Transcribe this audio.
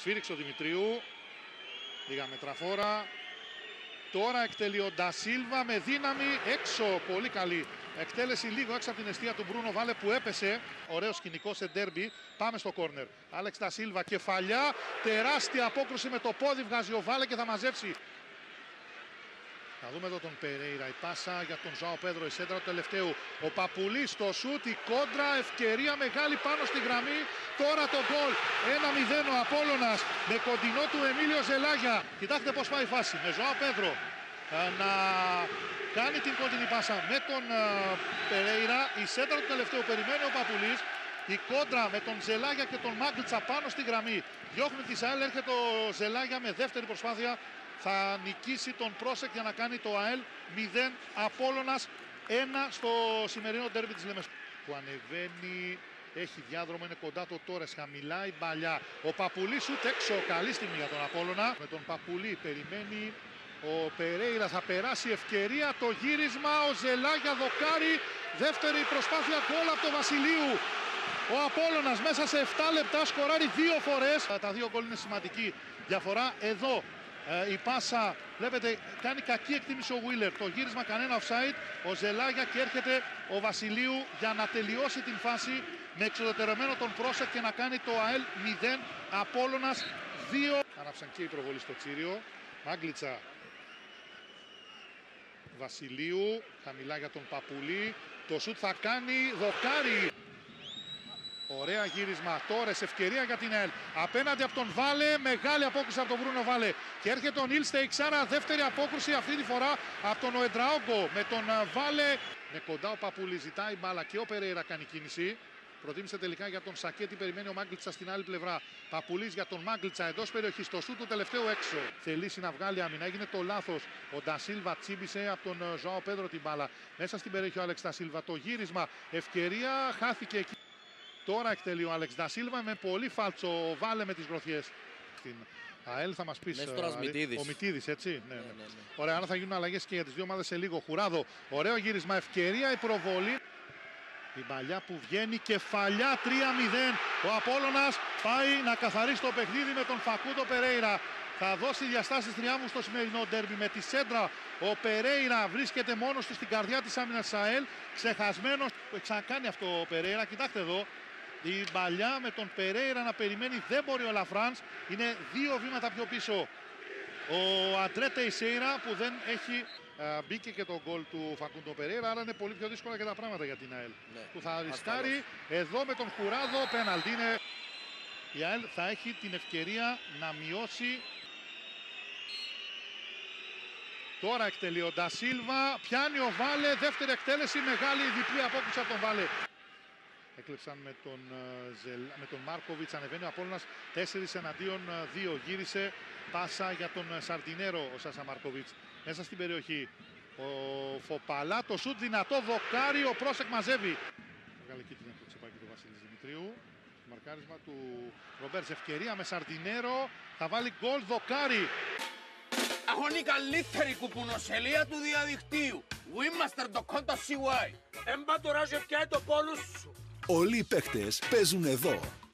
Σφύριξε ο Δημητρίου. Λίγα μετραφόρα. Τώρα εκτελεί ο Ντασίλβα με δύναμη έξω. Πολύ καλή εκτέλεση, λίγο έξω από την εστία του Μπρούνο Βάλε που έπεσε. Ωραίο σκηνικό σε ντέρμπι. Πάμε στο κόρνερ. Άλεξ Ντασίλβα, κεφαλιά. Τεράστια απόκρουση με το πόδι βγάζει ο Βάλε και θα μαζέψει. Θα δούμε εδώ τον Περέιρα. Η πάσα για τον Ζωάο Πέδρο. Η σέντρα του τελευταίου. Ο Παπουλής στο σούτ. Η κόντρα. Ευκαιρία μεγάλη πάνω στη γραμμή. Τώρα το γκολ. 1-0 ο Απόλλωνας με κοντινό του Εμίλιο Ζελάγια. Κοιτάξτε πώς πάει η φάση. Με Ζωάο Πέδρο να κάνει την κοντινή πάσα με τον Περέιρα. Η σέντρα του τελευταίου περιμένει ο Παπουλής. Η κόντρα με τον Ζελάγια και τον Μάγκλητσα πάνω στη γραμμή. Διώχνει τη ΑΕΛ. Έρχεται ο Ζελάγια με δεύτερη προσπάθεια. Θα νικήσει τον Πρόσεκ για να κάνει το ΑΕΛ 0. Απόλλωνας 1 στο σημερινό ντέρμπι της Λεμεσού. Που ανεβαίνει, έχει διάδρομο, είναι κοντά το Τόρες, χαμηλά η μπαλιά. Ο Παπουλής ούτε έξω, καλή στιγμή για τον Απόλλωνα. Με τον Παπουλή περιμένει ο Περέιρα, θα περάσει ευκαιρία, το γύρισμα, ο Ζελάγια δοκάρι. Δεύτερη προσπάθεια, γκολ από τον Βασιλείου. Ο Απόλλωνας μέσα σε 7 λεπτά σκοράρει 2 φορές. Τα 2 γκολ είναι σημαντική διαφορά. Εδώ η πάσα, βλέπετε, κάνει κακή εκτίμηση ο Wheeler. Το γύρισμα κανένα offside. Ο Ζελάγια και έρχεται ο Βασιλείου για να τελειώσει την φάση με εξοδετερωμένο τον Πρόσεκ και να κάνει το ΑΕΛ 0. Απόλλωνας 2. Άναψαν και η προβολή στο Τσίριο. Μάγκλητσα. Βασιλείου. Χαμηλά για τον Παπουλή. Το σουτ θα κάνει δοκάρι. Ωραία γύρισμα. Τόρες, ευκαιρία για την ΑΕΛ. Απέναντι από τον Βάλε. Μεγάλη απόκρουση από τον Μπρούνο Βάλε. Και έρχεται ο Νίλ Στέιξάρα. Δεύτερη απόκρουση αυτή τη φορά από τον Οεντραόγκο. Με τον Βάλε. Με κοντά ο Παπούλη ζητάει μπάλα και ο Περέιρα κάνει κίνηση. Προτίμησε τελικά για τον Σακέτη. Περιμένει ο Μάγκλητσα στην άλλη πλευρά. Παπουλής για τον Μάγκλητσα εντός περιοχής. Το σούτ του τελευταίου έξω. Θελήσει να βγάλει άμυνα. Έγινε το λάθος. Ο Ντασίλβα τσίμπησε από τον Ζωάο Πέδρο την μπάλα. Μέσα στην περιοχή ο Άλεξ Ντασίλβα. Το γύρισμα. Ευκαιρία. Χάθηκε εκεί. Τώρα εκτελεί ο Άλεξ Ντασίλβα με πολύ φάλτσο. Βάλε με τις γροθιές. Στην ΑΕΛ θα μας πεις. Ο Μητίδης, έτσι. Ναι. Ωραία, άρα θα γίνουν αλλαγές και για τις δύο ομάδες σε λίγο. Χουράδο. Ωραίο γύρισμα. Ευκαιρία. Η προβολή. Η παλιά που βγαίνει. Κεφαλιά 3-0. Ο Απόλλωνας πάει να καθαρίσει το παιχνίδι με τον Φακούντο Περέιρα. Θα δώσει διαστάσεις τριάμβου στο σημερινό ντέρμπι με τη σέντρα. Ο Περέιρα βρίσκεται μόνος του στην καρδιά της άμυνας της ΑΕΛ. Ξεχασμένος. Το ξανακάνει αυτό ο Περέιρα. Κοιτάξτε εδώ. Η μπαλιά με τον Περέιρα να περιμένει. Δεν μπορεί ο Λαφράνς. Είναι 2 βήματα πιο πίσω. Ο Αντρέ Τεϊσέιρα που δεν έχει. Μπήκε και το γκολ του Φακούντο Περέιρα. Άρα είναι πολύ πιο δύσκολα και τα πράγματα για την ΑΕΛ. Ναι. Που θα ρισκάρει εδώ με τον Χουράδο. Πέναλτι είναι. Η ΑΕΛ θα έχει την ευκαιρία να μειώσει. Τώρα εκτελεί ο Ντασίλβα. Πιάνει ο Βάλε. Δεύτερη εκτέλεση. Μεγάλη διπλή απόκριση από τον Βάλε. Έκλεψαν με τον Μάρκοβιτς. Ανεβαίνει ο Απόλλωνας 4 εναντίον 2. Γύρισε πάσα για τον Σαρτινέρο ο Σάσα Μάρκοβιτς. Μέσα στην περιοχή. Ο Φοπαλά. Το σουτ δυνατό. Δοκάρι. Ο Πρόσεκ μαζεύει. Μεγάλη κίτρινη από το τσεπάκι του Βασίλης Δημητρίου. Μαρκάρισμα του Ρομπέρτς. Ευκαιρία με Σαρτινέρο. Θα βάλει γκολ. Δοκάρι. Έχουν η καλύτερη κουπουνοσελεία του διαδικτύου. Wimmaster.com.cy. Έμπα τώρα και πιάει το πόλο σου. Όλοι οι παίκτες παίζουν εδώ.